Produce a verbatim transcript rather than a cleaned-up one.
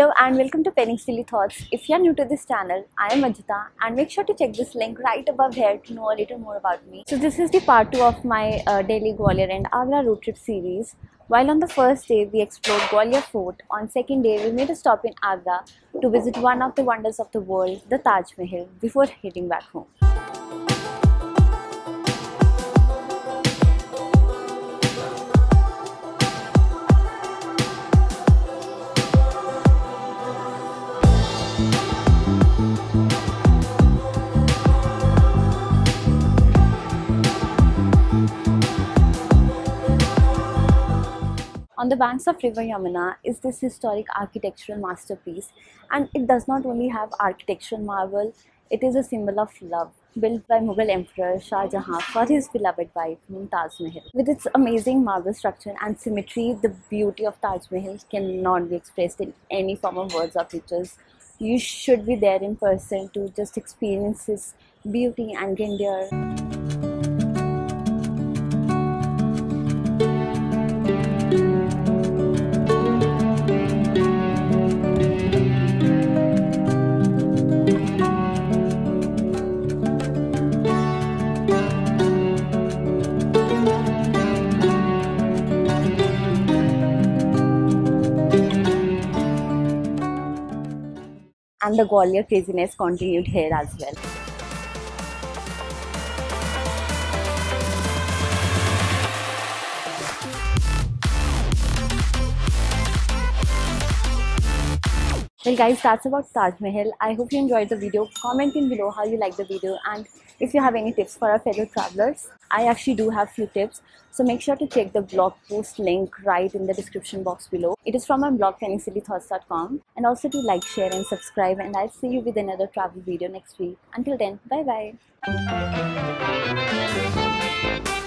Hello and welcome to Penning Silly Thoughts. If you are new to this channel, I am Ajita and make sure to check this link right above here to know a little more about me. So this is the part two of my uh, Delhi, Gwalior and Agra road trip series. While on the first day we explored Gwalior Fort, on second day we made a stop in Agra to visit one of the wonders of the world, the Taj Mahal, before heading back home. On the banks of river Yamuna is this historic architectural masterpiece, and it does not only have architectural marvel, it is a symbol of love, built by Mughal Emperor Shah Jahan for his beloved wife Mumtaz Mahal. With its amazing marble structure and symmetry, the beauty of Taj Mahal cannot be expressed in any form of words or pictures. You should be there in person to just experience its beauty and grandeur. And the Gwalior craziness continued here as well. Well guys, that's about Taj Mahal. I hope you enjoyed the video. Comment in below how you like the video and if you have any tips for our fellow travelers. I actually do have few tips, so make sure to check the blog post link right in the description box below. It is from my blog penning silly thoughts dot com, and also to like, share and subscribe, and I'll see you with another travel video next week. Until then, bye bye.